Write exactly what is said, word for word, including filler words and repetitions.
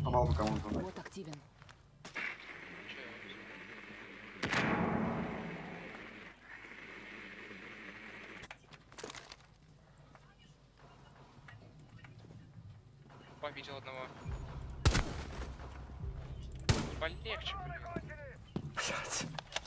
сломал бы кому-то. Вот активен. Видел одного. Полегче, блин. Блять.